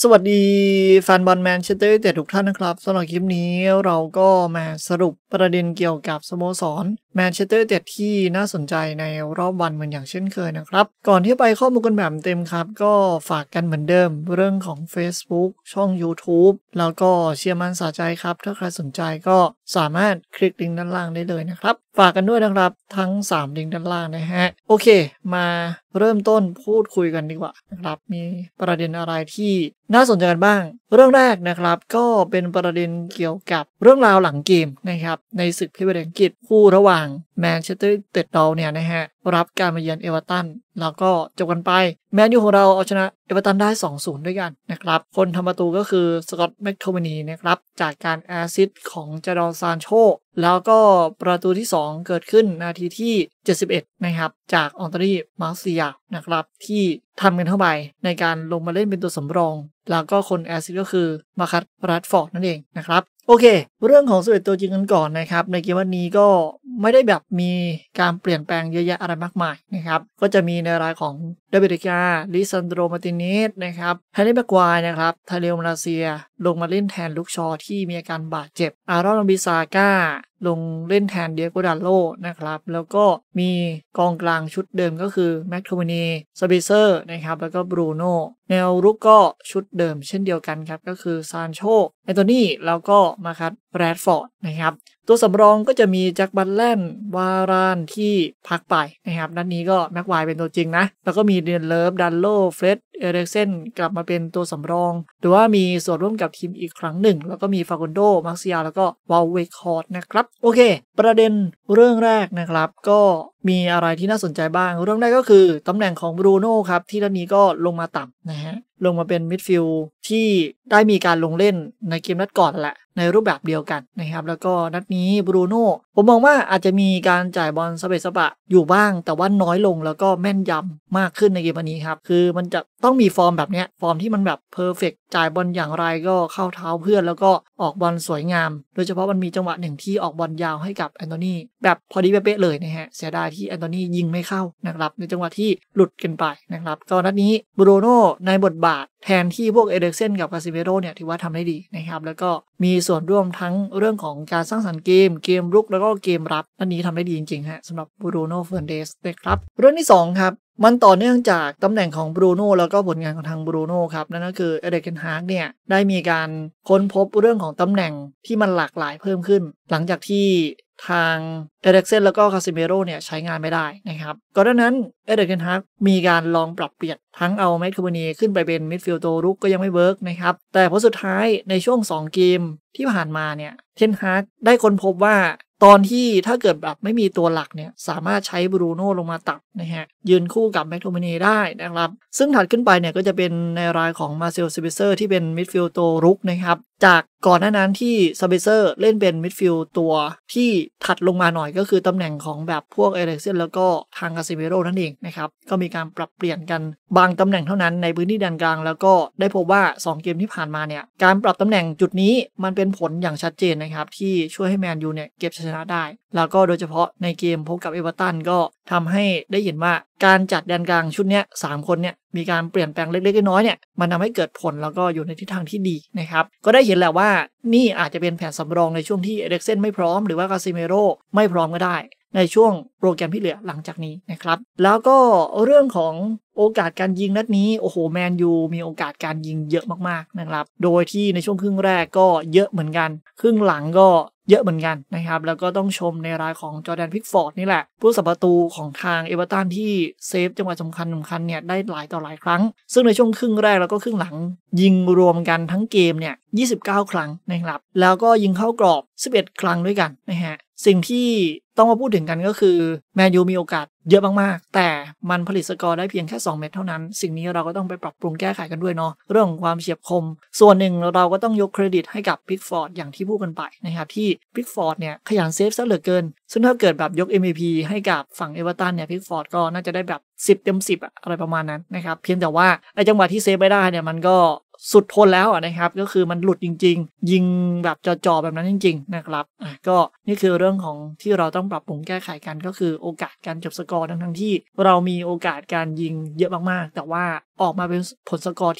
สวัสดีแฟนบอลแมนเชสเตอร์ยูไนเต็ดทุกท่านนะครับสำหรับคลิปนี้เราก็มาสรุปประเด็นเกี่ยวกับสโมสรแมนเชสเตอร์ยูไนเต็ดที่น่าสนใจในรอบวันเหมือนอย่างเช่นเคยนะครับก่อนที่ไปข้อมูลกันแบบเต็มครับก็ฝากกันเหมือนเดิมเรื่องของ Facebook ช่อง YouTube แล้วก็เชียร์มันสะใจครับถ้าใครสนใจก็สามารถคลิกลิงก์ด้านล่างได้เลยนะครับฝากกันด้วยนะครับทั้ง3ลิงก์ด้านล่างนะฮะโอเคมาเริ่มต้นพูดคุยกันดีกว่านะครับมีประเด็นอะไรที่น่าสนใจกันบ้างเรื่องแรกนะครับก็เป็นประเด็นเกี่ยวกับเรื่องราวหลังเกมนะครับในศึกพรีเมียร์ลีกอังกฤษคู่ระหว่างแมนเชสเตอร์ยูไนเต็ดเราเนี่ยนะฮะรับการมาเยือนเอเวอร์ตันแล้วก็จบกันไปแมนยูของเราเอาชนะเอเวอร์ตันได้ 2-0 ด้วยกันนะครับคนทำประตูก็คือสกอตต์แม็กโทมินีนะครับจากการแอสซิสต์ของจาดอนซานโชแล้วก็ประตูที่2เกิดขึ้นนาทีที่71นะครับจากอองโตนีมาร์เซียนะครับที่ทำกันเข้าไปในการลงมาเล่นเป็นตัวสำรองแล้วก็คนแอสซิสต์ก็คือมาคัต แรชฟอร์ดนั่นเองนะครับโอเคเรื่องของ11ตัวจริงกันก่อนนะครับในเกมวันนี้ก็ไม่ได้แบบมีการเปลี่ยนแปลงเยอะแยะอะไรมากมายนะครับก็จะมีในรายของเดวิด เดกาลิซันโดร มาร์ติเนสนะครับแฮร์รี่ แม็กไกวร์นะครับทาเลโอ มาลาเซียลงมาเล่นแทนลุคชอที่มีอาการบาดเจ็บอารอน บิซาก้าลงเล่นแทนเดียโก ดัลโลนะครับแล้วก็มีกองกลางชุดเดิมก็คือแม็กโทมินีซาบิเซอร์นะครับแล้วก็บรูโน่แนวรุกก็ชุดเดิมเช่นเดียวกันครับก็คือซานโชแอนโทนีแล้วก็มาคัต แรชฟอร์ดนะครับตัวสำรองก็จะมีแจ็ค บัตแลนวารานที่พักไปนะครับนัดนี้ก็แม็กไวร์เป็นตัวจริงนะแล้วก็มีเดนเลิฟดัลโลเฟร็ดเอริกเซนกลับมาเป็นตัวสำรองหรือว่ามีส่วนร่วมกับทีมอีกครั้งหนึ่งแล้วก็มีฟากุนโดมาร์เซียแล้วก็วาลเวคอร์ดนะครับโอเคประเด็นเรื่องแรกนะครับก็มีอะไรที่น่าสนใจบ้างเรื่องแรกก็คือตำแหน่งของบรูโน่ครับที่นัดนี้ก็ลงมาต่ำนะฮะลงมาเป็นมิดฟิลด์ที่ได้มีการลงเล่นในเกมนัดก่อนแหละในรูปแบบเดียวกันนะครับแล้วก็นัดนี้บรูโน่ผมมองว่าอาจจะมีการจ่ายบอลสเปซสปะอยู่บ้างแต่ว่าน้อยลงแล้วก็แม่นยำมากขึ้นในเกมวันนี้ครับคือมันจะต้องมีฟอร์มแบบนี้ฟอร์มที่มันแบบเพอร์เฟกต์จ่ายบอลอย่างไรก็เข้าเท้าเพื่อนแล้วก็ออกบอลสวยงามโดยเฉพาะมันมีจังหวะหนึ่งที่ออกบอลยาวให้กับแอนโทนีแบบพอดีเป๊ะเลยนะฮะเสียดายที่แอนโทนียิงไม่เข้านะครับในจังหวะที่หลุดกันไปนะครับก็นัดนี้บรูโน่ในบทบาทแทนที่พวกเอเดกเซนกับคาซิเมโร่เนี่ยถือว่าทำได้ดีนะครับแล้วก็มีส่วนร่วมทั้งเรื่องของการสร้างสรรค์เกมรุกแล้วก็เกมรับอันนี้ทำได้ดีจริงๆฮะสำหรับบรูโน่ เฟอร์นันเดสนะครับเรื่องที่2ครับมันต่อเนื่องจากตำแหน่งของบรูโน่แล้วก็ผลงานของทางบรูโน่ครับนั่นก็คือเอเดกเกนฮาร์กเนี่ยได้มีการค้นพบเรื่องของตำแหน่งที่มันหลากหลายเพิ่มขึ้นหลังจากที่ทางเอเดกเซนแล้วก็คาซิเมโร่เนี่ยใช้งานไม่ได้นะครับก่อนหน้านั้นเอเดกเกนฮาร์กมีการลองปรับเปลี่ยนทั้งเอาแมคโทมินีขึ้นไปเป็นมิดฟิลด์ตัวรุกก็ยังไม่เวิร์กนะครับแต่ผลสุดท้ายในช่วง2เกมที่ผ่านมาเนี่ยเทนฮาร์กได้ค้นพบว่าตอนที่ถ้าเกิดแบบไม่มีตัวหลักเนี่ยสามารถใช้บรูโน่ลงมาตัดนะฮะยืนคู่กับแมคโทมินีได้นะครับซึ่งถัดขึ้นไปเนี่ยก็จะเป็นในรายของมาเซล ซาบิเซอร์ที่เป็นมิดฟิลด์ตัวรุกนะครับจากก่อนหน้านั้นที่ซาบิเซอร์เล่นเป็นมิดฟิลด์ตัวที่ถัดลงมาหน่อยก็คือตำแหน่งของแบบพวกเอเริกเซนแล้วก็ทางคาซิเมโร่นั่นเองนะครับก็มีการปรับเปลี่ยนกันบางตำแหน่งเท่านั้นในพื้นที่แดนกลางแล้วก็ได้พบว่า2เกมที่ผ่านมาเนี่ยการปรับตำแหน่งจุดนี้มันเป็นผลอย่างชัดเจนนะครับที่ช่วยให้แมนยูเนี่ยเก็บชัยชนะได้แล้วก็โดยเฉพาะในเกมพบกับเอเวอร์ตันก็ทำให้ได้เห็นว่าการจัดแดนกลางชุดเนี้ย3คนเนี่ยมีการเปลี่ยนแปลงเล็กๆน้อยๆเนี่ยมันทำให้เกิดผลแล้วก็อยู่ในทิศทางที่ดีนะครับก็ได้เห็นแล้วว่านี่อาจจะเป็นแผนสำรองในช่วงที่เอเดกเซนไม่พร้อมหรือว่าคาซิเมโร่ไม่พร้อมก็ได้ในช่วงโปรแกรมที่เหลือหลังจากนี้นะครับแล้วก็เรื่องของโอกาสการยิงนัดนี้โอ้โหแมนยูมีโอกาสการยิงเยอะมากๆนะครับโดยที่ในช่วงครึ่งแรกก็เยอะเหมือนกันครึ่งหลังก็เยอะเหมือนกันนะครับแล้วก็ต้องชมในรายของจอร์แดน พิกฟอร์ดนี่แหละผู้สับประตูของทางเอเวอร์ตันที่เซฟจังหวะสำคัญเนี่ยได้หลายต่อหลายครั้งซึ่งในช่วงครึ่งแรกแล้วก็ครึ่งหลังยิงรวมกันทั้งเกมเนี่ย29ครั้งนะครับแล้วก็ยิงเข้ากรอบ11ครั้งด้วยกันนะฮะสิ่งที่ต้องมาพูดถึงกันก็คือแมนยูมีโอกาสเยอะมากๆแต่มันผลิตสกอร์ได้เพียงแค่2เม็ดเท่านั้นสิ่งนี้เราก็ต้องไปปรับปรุงแก้ไขกันด้วยเนาะเรื่องของความเฉียบคมส่วนหนึ่งเราก็ต้องยกเครดิตให้กับพิกฟอร์ดอย่างที่พูดกันไปนะครับที่พิกฟอร์ดเนี่ยขยันเซฟซะเหลือเกินซึ่งถ้าเกิดแบบยก MVP ให้กับฝั่งเอเวอร์ตันเนี่ยพิกฟอร์ดก็น่าจะได้แบบ10 เต็ม 10อะไรประมาณนั้นนะครับเพียงแต่ว่าไอ้จังหวะที่เซฟไม่ได้เนี่ยมันก็สุดทนแล้วนะครับก็คือมันหลุดจริงๆยิงแบบจ่อๆแบบนั้นจริงๆนะครับก็นี่คือเรื่องของที่เราต้องปรับปรุงแก้ไขกันก็คือโอกาสการจบสกอร์ทั้งที่เรามีโอกาสการยิงเยอะมากๆแต่ว่าออกมาเป็นผลสกอร์ที่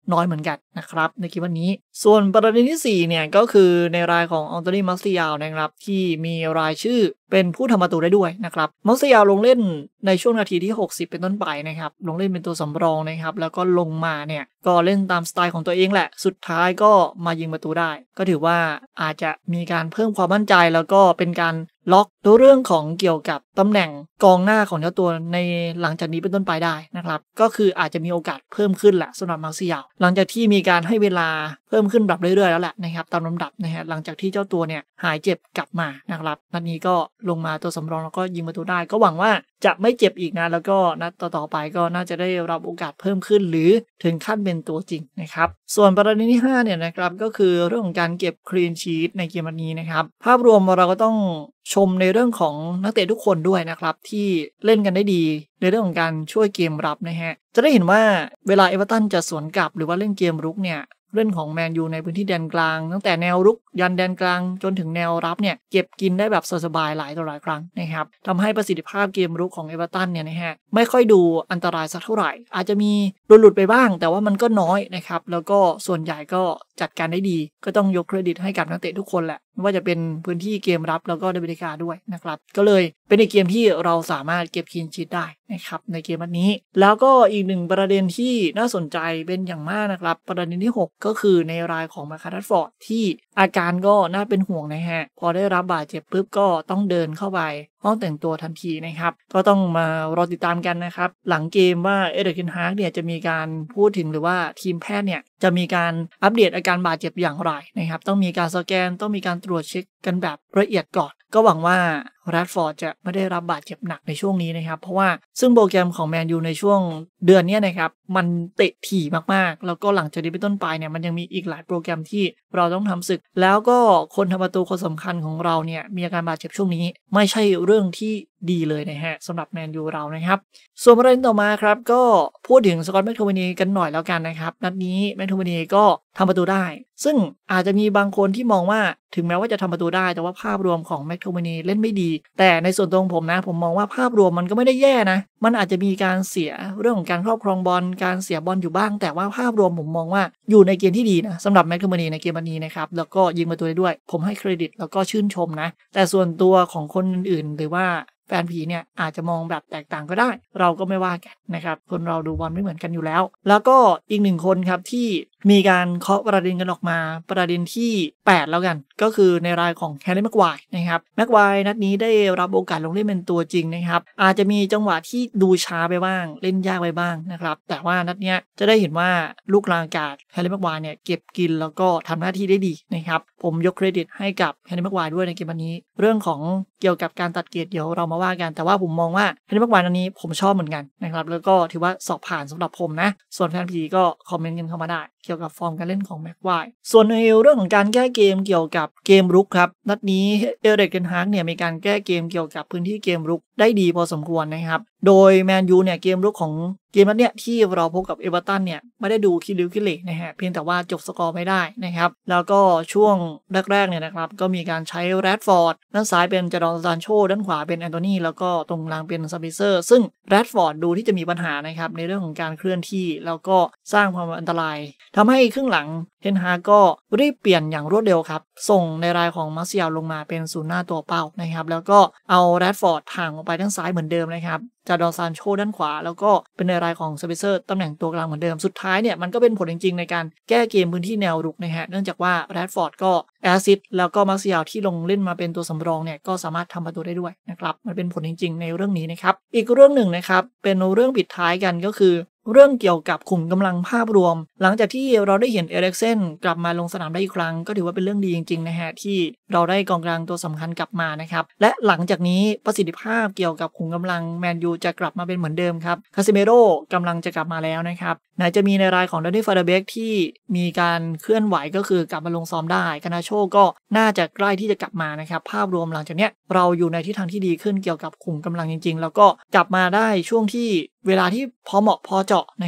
น้อยเหมือนกันนะครับในเกมวันนี้ส่วนประเด็นที่4เนี่ยก็คือในรายของอัลโตนีมัสติยาลนะครับที่มีรายชื่อเป็นผู้ทำประตูได้ด้วยนะครับมัสติยาลลงเล่นในช่วงนาทีที่60เป็นต้นไปนะครับลงเล่นเป็นตัวสำรองนะครับแล้วก็ลงมาเนี่ยก็เล่นตามสไตล์ของตัวเองแหละสุดท้ายก็มายิงประตูได้ก็ถือว่าอาจจะมีการเพิ่มความมั่นใจแล้วก็เป็นการล็อกตัวเรื่องของเกี่ยวกับตำแหน่งกองหน้าของเจ้าตัวในหลังจากนี้เป็นต้นไปได้นะครับก็คืออาจจะมีโอกาสเพิ่มขึ้นแหละสำหรับมาร์เซียลหลังจากที่มีการให้เวลาเพิ่มขึ้นแบบเรื่อยๆแล้วแหละนะครับตามลำดับนะฮะหลังจากที่เจ้าตัวเนี่ยหายเจ็บกลับมานะครับนัดนี้ก็ลงมาตัวสำรองแล้วก็ยิงประตูได้ก็หวังว่าจะไม่เจ็บอีกนะแล้วก็นัดต่อๆไปก็น่าจะได้รับโอกาสเพิ่มขึ้นหรือถึงขั้นเป็นตัวจริงนะครับส่วนประเด็นที่5เนี่ยนะครับก็คือเรื่องของการเก็บคลีนชีทในเกมนี้นะครับภาพรวมเราก็ต้องชมในเรื่องของนักเตะทุกคนด้วยนะครับที่เล่นกันได้ดีในเรื่องของการช่วยเกมรับนะฮะจะได้เห็นว่าเวลาเอเวอร์ตันจะสวนกลับหรือว่าเล่นเกมรุกเนี่ยเรื่องของแมนยูในพื้นที่แดนกลางตั้งแต่แนวรุกยันแดนกลางจนถึงแนวรับเนี่ยเก็บกินได้แบบสบายๆหลายต่อหลายครั้งนะครับทำให้ประสิทธิภาพเกมรุกของเอเวอร์ตันเนี่ยนะฮะไม่ค่อยดูอันตรายสักเท่าไหร่อาจจะมีหลุดไปบ้างแต่ว่ามันก็น้อยนะครับแล้วก็ส่วนใหญ่ก็จัดการได้ดีก็ต้องยกเครดิตให้กับนักเตะทุกคนแหละไม่ว่าจะเป็นพื้นที่เกมรับแล้วก็ในบริการด้วยนะครับก็เลยเป็นอีกเกมที่เราสามารถเก็บคลีนชีทได้นะครับในเกมนี้แล้วก็อีกหนึ่งประเด็นที่น่าสนใจเป็นอย่างมากนะครับประเด็นที่6ก็คือในรายของมาร์คัส แรชฟอร์ดที่อาการก็น่าเป็นห่วงนะฮะพอได้รับบาดเจ็บปุ๊บก็ต้องเดินเข้าไปห้องแต่งตัวทันทีนะครับก็ต้องมารอติดตามกันนะครับหลังเกมว่าเอริก เทนฮากเนี่ยจะมีการพูดถึงหรือว่าทีมแพทย์เนี่ยจะมีการอัปเดตอาการบาดเจ็บอย่างไรนะครับต้องมีการสแกนต้องมีการตรวจเช็คกันแบบละเอียดก่อนก็หวังว่าแรดฟอร์ดจะไม่ได้รับบาดเจ็บหนักในช่วงนี้นะครับเพราะว่าซึ่งโปรแกรมของแมนยูในช่วงเดือนนี้นะครับมันเตะถี่มากๆแล้วก็หลังจากนี้เป็นต้นไปเนี่ยมันยังมีอีกหลายโปรแกรมที่เราต้องทำศึกแล้วก็คนทำประตูคนสำคัญของเราเนี่ยมีอาการบาดเจ็บช่วงนี้ไม่ใช่เรื่องที่ดีเลยนะฮะสำหรับแมนยูเรานะครับส่วนประเด็นต่อมาครับก็พูดถึงสกอตต์ แม็คโทมินีกันหน่อยแล้วกันนะครับนัดนี้แม็คโทมินีก็ทำประตูได้ซึ่งอาจจะมีบางคนที่มองว่าถึงแม้ว่าจะทำประตูได้แต่ว่าภาพรวมของแม็คโทมินีเล่นไม่ดีแต่ในส่วนตัวของผมนะผมมองว่าภาพรวมมันก็ไม่ได้แย่นะมันอาจจะมีการเสียเรื่องของการครอบครองบอลการเสียบอลอยู่บ้างแต่ว่าภาพรวมผมมองว่าอยู่ในเกณฑ์ที่ดีนะสำหรับแม็คโทมินีในเกมนี้นะครับแล้วก็ยิงประตูได้ด้วยผมให้เครดิตแล้วก็ชื่นชมนะแต่ส่วนตัวของคนอื่นๆหรือว่าแฟนผีเนี่ยอาจจะมองแบบแตกต่างก็ได้เราก็ไม่ว่ากันนะครับคนเราดูบอลไม่เหมือนกันอยู่แล้วแล้วก็อีกหนึ่งคนครับที่มีการเคาะประเด็นกันออกมาประเด็นที่8แล้วกันก็คือในรายของแฮร์รี่ แม็กไวร์นะครับแม็กไวร์นัดนี้ได้รับโอกาสลงเล่นเป็นตัวจริงนะครับอาจจะมีจังหวะที่ดูช้าไปบ้างเล่นยากไปบ้างนะครับแต่ว่านัดนี้จะได้เห็นว่าลูกกลางอากาศแฮร์รี่ แม็กไวร์เนี่ยเก็บกินแล้วก็ทำหน้าที่ได้ดีนะครับผมยกเครดิตให้กับแฮร์รี่ แม็กไวร์ด้วยในเกมนี้เรื่องของเกี่ยวกับการตัดเกรดเดี๋ยวเรามาว่ากันแต่ว่าผมมองว่าแฮร์รี่ แม็กไวร์นัดนี้ผมชอบเหมือนกันนะครับแล้วก็ถือว่าสอบผ่านสำหรับผมนะส่วนแฟนผีก็คอมเมนต์กันเข้ามาได้เกี่ยวกับฟอร์มการเล่นของแม็กไวร์ส่วนในเรื่องของการแก้เกมเกี่ยวกับเกมรุกครับนัดนี้เอริก เทนฮากเนี่ยมีการแก้เกมเกี่ยวกับพื้นที่เกมรุกได้ดีพอสมควรนะครับโดยแมนยูเนี่ยเกมรุกของเกมนัดเนี้ยที่เราพบกับเอเวอร์ตันเนี่ยไม่ได้ดูคิริวคิเละนะฮะเพียงแต่ว่าจบสกอร์ไม่ได้นะครับแล้วก็ช่วงแรกๆเนี่ยนะครับก็มีการใช้แรดฟอร์ดด้านซ้ายเป็นจาดอนซานโชด้านขวาเป็นแอนโทนีแล้วก็ตรงกลางเป็นซับบิเซอร์ซึ่งแรดฟอร์ดดูที่จะมีปัญหานะครับในเรื่องของการเคลื่อนที่แล้วก็สร้างความอันตรายทำให้ครึ่งหลังเทนฮากก็รีบเปลี่ยนอย่างรวดเร็วครับส่งในรายของมาร์เซียลลงมาเป็นศูนย์หน้าตัวเป้านะครับแล้วก็เอาแรดฟอร์ดถ่างออกไปด้านซ้ายเหมือนเดิมนะครับจาดอนซานโชด้านขวาแล้วก็เป็นในรายของซับบิเซอร์ตำแหน่งตัวกลางเหมือนเดิมสุดท้ายเนี่ยมันก็เป็นผลจริงๆในการแก้เกมพื้นที่แนวรุกนะฮะเนื่องจากว่าแรดฟอร์ดก็แอสซิสต์แล้วก็มาร์เซียลที่ลงเล่นมาเป็นตัวสำรองเนี่ยก็สามารถทำประตูได้ด้วยนะครับมันเป็นผลจริงๆในเรื่องนี้นะครับอีกเรื่องหนึ่งนะครับเป็นเรื่องปิดท้ายกันก็คือเรื่องเกี่ยวกับขุมกำลังภาพรวมหลังจากที่เราได้เห็นเอริกเซนกลับมาลงสนามได้อีกครั้งก็ถือว่าเป็นเรื่องดีจริงๆนะฮะที่เราได้กองกลางตัวสำคัญกลับมานะครับและหลังจากนี้ประสิทธิภาพเกี่ยวกับขุมกำลังแมนยูจะกลับมาเป็นเหมือนเดิมครับคาซิเมโร่กำลังจะกลับมาแล้วนะครับไหนจะมีในรายของดานิฟาเดเบกที่มีการเคลื่อนไหวก็คือกลับมาลงซ้อมได้กานาโชก็น่าจะใกล้ที่จะกลับมานะครับภาพรวมหลังจากเนี้ยเราอยู่ในทิศทางที่ดีขึ้นเกี่ยวกับขุมกำลังจริงๆแล้วก็กลับมาได้ช่วงที่เวลาที่พอเหมาะพอเจาะนะฮะ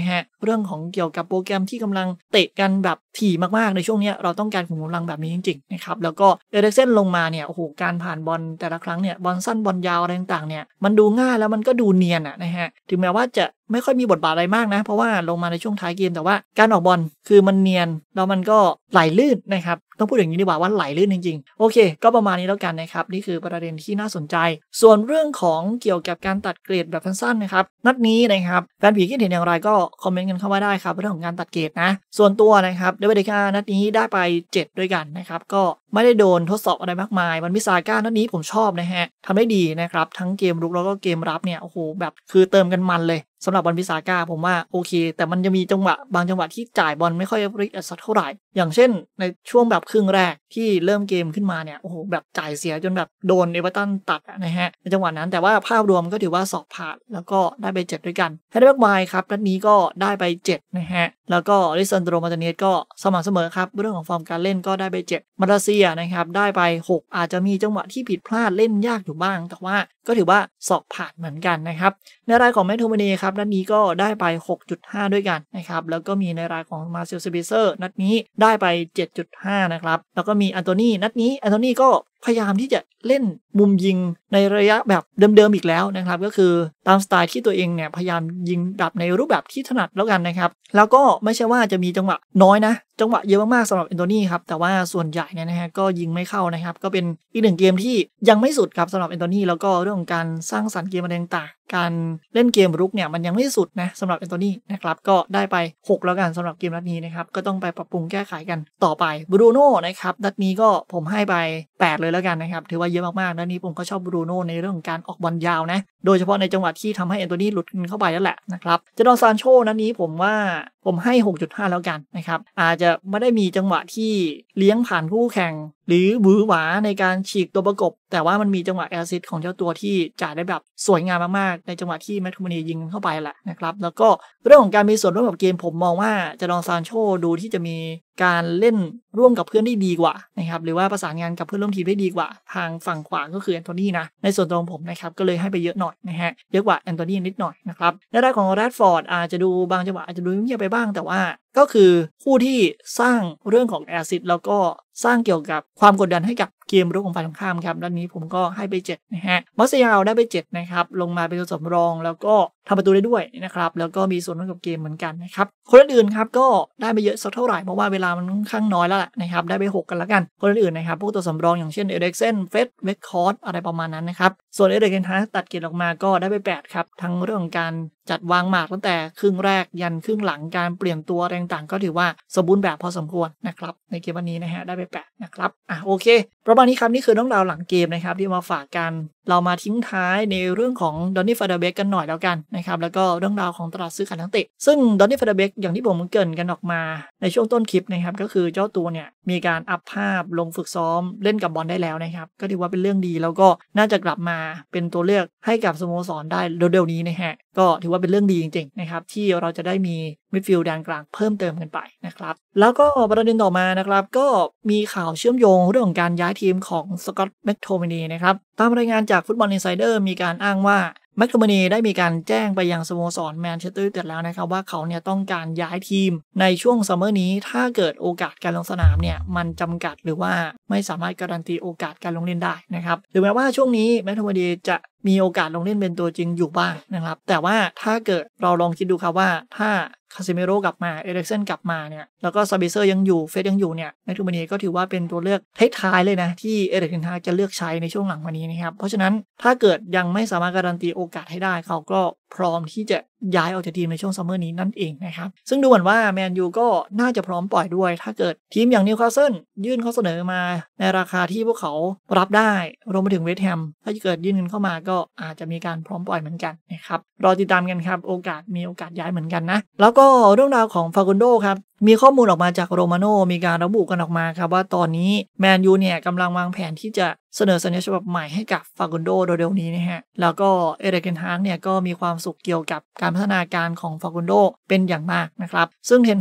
เรื่องของเกี่ยวกับโปรแกรมที่กำลังเตะกันแบบถี่มากๆในช่วงนี้เราต้องการขุมกำลังแบบนี้จริงๆนะครับแล้วก็เอริกเซนลงมาเนี่ยโอ้โหการผ่านบอลแต่ละครั้งเนี่ยบอลสั้นบอลยาวอะไรต่างๆเนี่ยมันดูง่ายแล้วมันก็ดูเนียนนะฮะถึงแม้ว่าจะไม่ค่อยมีบทบาทอะไรมากนะเพราะว่าลงมาในช่วงท้ายเกมแต่ว่าการออกบอลคือมันเนียนแล้วมันก็ไหลลื่นนะครับต้องพูดอย่างนี้ดีกว่าไหลลื่นจริงๆโอเคก็ประมาณนี้แล้วกันนะครับนี่คือประเด็นที่น่าสนใจส่วนเรื่องของเกี่ยวกับการตัดเกรดแบบสั้นๆนะครับนัดนี้นะครับแฟนผีคิดเห็นอย่างไรก็คอมเมนต์กันเข้ามาได้ครับเรื่องของการตัดเกรดนะส่วนตัวนะครับเดวิด เดก้านัดนี้ได้ไป7ด้วยกันนะครับก็ไม่ได้โดนทดสอบอะไรมากมายวันมิซาก้านัดนี้ผมชอบนะฮะทำได้ดีนะครับทั้งเกมรุกแล้วก็เกมรับเนี่ยโอ้โหแบบคือเติมกันมันเลยสำหรับบอลพิซาก้าผมว่าโอเคแต่มันจะมีจังหวะบางจังหวะที่จ่ายบอลไม่ค่อยริกสักเท่าไหร่อย่างเช่นในช่วงแบบครึ่งแรกที่เริ่มเกมขึ้นมาเนี่ยโอ้โหแบบจ่ายเสียจนแบบโดนเอเวอร์ตันตัดนะฮะในจังหวะนั้นแต่ว่าภาพรวมก็ถือว่าสอบผ่านแล้วก็ได้ไป7ด้วยกันแฮร์รี่แม็กไวร์ครับนัดนี้ก็ได้ไป7นะฮะแล้วก็ลิซันโดรมาตาเนสก็สม่ำเสมอครับเรื่องของฟอร์มการเล่นก็ได้ไป7มาเลเซียนะครับได้ไป6อาจจะมีจังหวะที่ผิดพลาดเล่นยากอยู่บ้างแต่ว่าก็ถือว่าสอบผ่านเหมือนกันนะครับในรายของแมทโทมานีครับนัดนี้ก็ได้ไป 6.5 ด้วยกันนะครับแล้วก็มีในรายของมาเซลเซบิเซอร์นัดนี้ได้ไป 7.5 นะครับแล้วก็มีอันโตนีนัดนี้อันโตนีก็พยายามที่จะเล่นมุมยิงในระยะแบบเดิมๆอีกแล้วนะครับก็คือตามสไตล์ที่ตัวเองเนี่ยพยายามยิงแบบในรูปแบบที่ถนัดแล้วกันนะครับแล้วก็ไม่ใช่ว่าจะมีจังหวะน้อยนะจังหวะเยอะมากๆสำหรับแอนโทนีครับแต่ว่าส่วนใหญ่เนี่ยนะฮะก็ยิงไม่เข้านะครับก็เป็นอีกหนึ่งเกมที่ยังไม่สุดครับสำหรับแอนโทนีแล้วก็เรื่องของการสร้างสรรค์เกมอะไรต่างๆการเล่นเกมรุกเนี่ยมันยังไม่สุดนะสำหรับแอนโทนีนะครับก็ได้ไป6แล้วกันสำหรับเกมนัดนี้นะครับก็ต้องไปปรับปรุงแก้ไขกันต่อไปบรูโน่นะครับนัดนี้ก็ผมให้ไป8เลยแล้วกันนะครับถือว่าเยอะมากๆนัดนี้ผมก็ชอบบรูโน่ในเรื่องของการออกบอลยาวนะโดยเฉพาะในจังหวะที่ทำให้แอนโทนีหลุดเข้าไปนั่นแหละนะครับเจดอนซานโชนัดนี้ผมให้ 6.5 แล้วกันนะครับอาจจะไม่ได้มีจังหวะที่เลี้ยงผ่านคู่แข่งหรือหวือหวาในการฉีกตัวประกบแต่ว่ามันมีจังหวะแอสซิสต์ของเจ้าตัวที่จ่ายได้แบบสวยงามมากๆในจังหวะที่แมทโทมานียิงเข้าไปแหละนะครับแล้วก็เรื่องของการมีส่วนร่วมกับเกมผมมองว่าเจดอนซานโชดูที่จะมีการเล่นร่วมกับเพื่อนได้ดีกว่านะครับหรือว่าประสานงานกับเพื่อนร่วมทีมได้ดีกว่าทางฝั่งขวาก็คือแอนโทนีนะในส่วนตัวของผมนะครับก็เลยให้ไปเยอะหน่อยนะฮะเยอะกว่าแอนโทนีนิดหน่อยนะครับในด้านของแรดฟอร์ดอาจจะดูบางจังหวะอาจจะดูเงียบไปบ้างแต่ว่าก็คือผู้ที่สร้างเรื่องของแอสซิสต์แล้วก็สร้างเกี่ยวกับความกดดันให้กับเกมรุกของฝ่ายตรงข้ามครับด้านนี้ผมก็ให้ไป7นะฮะมัสยาวได้ไป7นะครับลงมาเป็นตัวสำรองแล้วก็ทำประตูได้ด้วยนะครับแล้วก็มีส่วนร่วมกับเกมเหมือนกันนะครับคนอื่นๆครับก็ได้ไปเยอะสักเท่าไหร่เพราะว่าเวลามันค่อนข้างน้อยแล้วแหละนะครับได้ไป6กันแล้วกันคนอื่นๆนะครับพวกตัวสำรองอย่างเช่นเอริกเซนเฟสเวคคอร์ดอะไรประมาณนั้นนะครับส่วนเอริกเกนฮาตัดเกรดออกมาก็ได้ไป8ครับทั้งเรื่องของการจัดวางหมากตั้งแต่ครึ่งแรกยันครึ่งหลังการเปลี่ยนตัวต่างๆก็ถือว่าสมบูรณ์แบบพอสมควรนะครับในเกมวันนี้นะฮะได้ไป8นะครับโอเคประมาณนี้ครับนี่คือเรื่องราวหลังเกมนะครับที่มาฝากกันเรามาทิ้งท้ายในเรื่องของดอนนี่ฟาเดเบกกันหน่อยแล้วกันนะครับแล้วก็เรื่องราวของตลาดซื้อขายนักเตะซึ่งดอนนี่ฟาเดเบกอย่างที่ผมเกริ่นกันออกมาในช่วงต้นคลิปนะครับก็คือเจ้าตัวเนี่ยมีการอัพภาพลงฝึกซ้อมเล่นกับบอลได้แล้วนะครับก็ถือว่าเป็นเรื่องดีแล้วก็น่าจะกลับมาเป็นตัวเลือกให้กับสโมสรได้เร็วๆนี้นะฮะก็ถือว่าเป็นเรื่องดีจริงๆนะครับที่เราจะได้มีมิดฟิลด์แดนกลางเพิ่มเติมกันไปนะครับแล้วก็ประเด็นต่อมานะครับก็มีข่าวเชื่อมโยงเรื่องของการย้ายทีมของสกอตต์แมคโทมินีนะครับตามรายงานจากฟุตบอลอินไซเดอร์มีการอ้างว่าแมคโทมินีได้มีการแจ้งไปยังสโมสรแมนเชสเตอร์ยูไนเต็ดแล้วนะครับว่าเขาเนี่ยต้องการย้ายทีมในช่วงซัมเมอร์นี้ถ้าเกิดโอกาสการลงสนามเนี่ยมันจำกัดหรือว่าไม่สามารถการันตีโอกาสการลงเล่นได้นะครับถึงแม้ว่าช่วงนี้แมคโทมินีจะมีโอกาสลงเล่นเป็นตัวจริงอยู่บ้างนะครับแต่ว่าถ้าเกิดเราลองคิดดูครับว่าถ้าคาซิเมโร่กลับมาเอริกเซนกลับมาเนี่ยแล้วก็ซาบิเซอร์ยังอยู่เฟสยังอยู่เนี่ยแมคโทมินีก็ถือว่าเป็นตัวเลือกท้ายๆเลยนะที่เอริกเทนฮากจะเลือกใช้ในช่วงหลังมานี้นะครับเพราะฉะนั้นถ้าเกิดยังไม่สามารถการันตีโอกาสให้ได้เขาก็พร้อมที่จะย้ายออกจากทีมในช่วงซัมเมอร์นี้นั่นเองนะครับซึ่งดูเหมือนว่าแมนยูก็น่าจะพร้อมปล่อยด้วยถ้าเกิดทีมอย่างนิวคาสเซิลยื่นข้อเสนอมาในราคาที่พวกเขารับได้รวมไปถึงเวสต์แฮมถ้าเกิดยื่นเงินเข้ามาก็อาจจะมีการพร้อมปล่อยเหมือนกันนะครับรอติดตามกันครับมีโอกาสย้ายเหมือนกันนะแล้วก็เรื่องราวของฟากุนโดครับมีข้อมูลออกมาจากโรมาโนมีการระบุกันออกมาครับว่าตอนนี้แมนยูเนี่ยกำลังวางแผนที่จะเสนอสัญญาฉบับใหม่ให้กับฟากุนโดเร็วๆนี้นะฮะแล้วก็เอริกเทนฮากเนี่ยก็มีความสุขเกี่ยวกับการพัฒนาการของฟากุนโดเป็นอย่างมากนะครับซึ่งเทนฮาก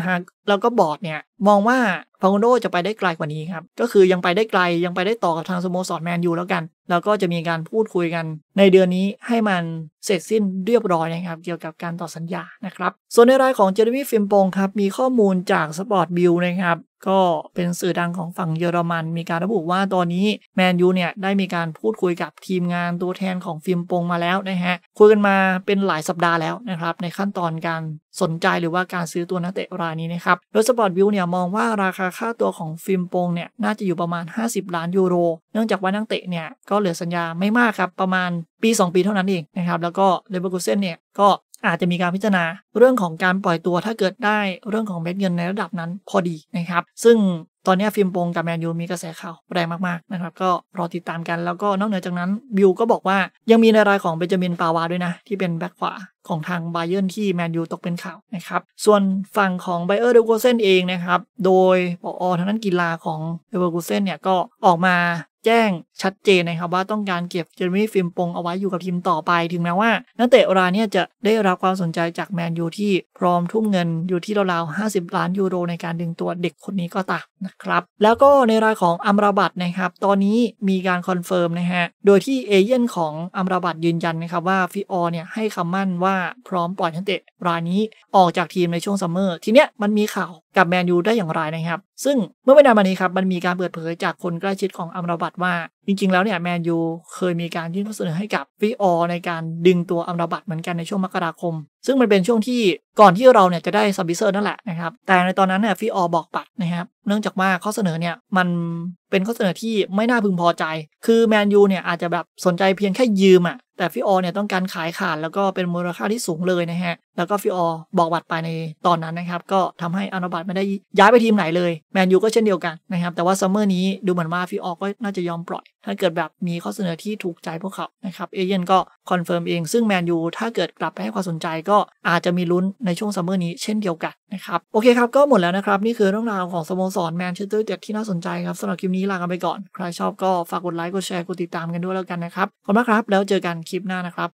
แล้วก็บอร์ดเนี่ยมองว่าฟากุนโดจะไปได้ไกลกว่านี้ครับก็คือยังไปได้ไกลยังไปได้ต่อกับทางสโมสรแมนยูแล้วกันแล้วก็จะมีการพูดคุยกันในเดือนนี้ให้มันเสร็จสิ้นเรียบร้อยนะครับเกี่ยวกับการต่อสัญญานะครับส่วนในรายของเจเรมี่ฟิมปงครับมีข้อมูลจากสปอร์ตบิลนะครับก็เป็นสื่อดังของฝั่งเยอรมันมีการระบุว่าตอนนี้แมนยูเนี่ยได้มีการพูดคุยกับทีมงานตัวแทนของฟิมปงมาแล้วนะฮะคุยกันมาเป็นหลายสัปดาห์แล้วนะครับในขั้นตอนการสนใจหรือว่าการซื้อตัวนักเตะรายนี้นะครับโดยสปอร์ตบิลเนี่ยมองว่าราคาค่าตัวของฟิมปงเนี่ยน่าจะอยู่ประมาณ50 ล้านยูโรเนื่องจากว่านักเตะเนี่ยก็เหลือสัญญาไม่มากครับประมาณปี2 ปีเท่านั้นเองนะครับแล้วก็เลเวอร์คูเซ่นเนี่ยก็อาจจะมีการพิจารณาเรื่องของการปล่อยตัวถ้าเกิดได้เรื่องของเม็ดเงินในระดับนั้นพอดีนะครับซึ่งตอนนี้ฟิมปงกับแมนยูมีกระแสข่าวแรงมากๆนะครับก็รอติดตามกันแล้วก็นอกเหนือจากนั้นบิลก็บอกว่ายังมีในรายของเบนจามินปาวาด้วยนะที่เป็นแบ็คขวาของทางไบเยิร์นที่แมนยูตกเป็นข่าวนะครับส่วนฝั่งของไบเออร์เลเวอร์คูเซ่นเองนะครับโดยผอ.ทางด้านกีฬาของเลเวอร์คูเซ่นเนี่ยก็ออกมาแจ้งชัดเจนนะครับว่าต้องการเก็บเจเรมี่ฟิมปงเอาไว้อยู่กับทีมต่อไปถึงแม้ว่านักเตะรายนี้จะได้รับความสนใจจากแมนยูที่พร้อมทุ่มเงินอยู่ที่ราวๆ50 ล้านยูโรในการดึงตัวเด็กคนนี้ก็ตามนะครับแล้วก็ในรายของอัมราบัตนะครับตอนนี้มีการคอนเฟิร์มนะฮะโดยที่เอเย่นของอัมราบัตยืนยันนะครับว่าฟิออเนี่ยให้คำมั่นว่าพร้อมปล่อยนักเตะรายนี้ออกจากทีมในช่วงซัมเมอร์ทีเนี้ยมันมีข่าวกับแมนยูได้อย่างไรนะครับซึ่งเมื่อไม่นานมานี้ครับมันมีการเปิดเผยจากคนใกล้ชิดของอัมราบัตว่าจริงๆแล้วเนี่ยแมนยูเคยมีการยื่นข้อเสนอให้กับฟิออในการดึงตัวอัมราบัตเหมือนกันในช่วงมกราคมซึ่งมันเป็นช่วงที่ก่อนที่เราเนี่ยจะได้ซับบิเซอร์นั่นแหละนะครับแต่ในตอนนั้นเนี่ยฟิออบอกปัดนะครับเนื่องจากว่าข้อเสนอเนี่ยมันเป็นข้อเสนอที่ไม่น่าพึงพอใจคือแมนยูเนี่ยอาจจะแบบสนใจเพียงแค่ยืมแต่ฟิออเนี่ยต้องการขายขาดแล้วก็เป็นมูลค่าที่สูงเลยนะฮะแล้วก็ฟิออบอกบัตรไปในตอนนั้นนะครับก็ทำให้อัมราบัตไม่ได้ย้ายไปทีมไหนเลยแมนยูก็เช่นเดียวกันนะครับแต่ว่าซัมเมอร์นี้ดูเหมือนว่าฟิออก็น่าจะยอมปล่อยถ้าเกิดแบบมีข้อเสนอที่ถูกใจพวกเขานะครับเอเย่นก็คอนเฟิร์มเองซึ่งแมนยูถ้าเกิดกลับไปให้ความสนใจก็อาจจะมีลุ้นในช่วงซัมเมอร์นี้เช่นเดียวกันนะครับโอเคครับก็หมดแล้วนะครับนี่คือเรื่องราวของสโมสรแมนเชสเตอร์ยูไนเต็ดที่น่าสนใจครับสำหรับคลิปนี้ลากันไปก่อนใครชอบก็ฝากกดไลค์กดแชร์กดติดตามกันด้วยแล้วกันนะครับขอบคุณมากครับแล้วเจอกันคลิปหน้านะครับ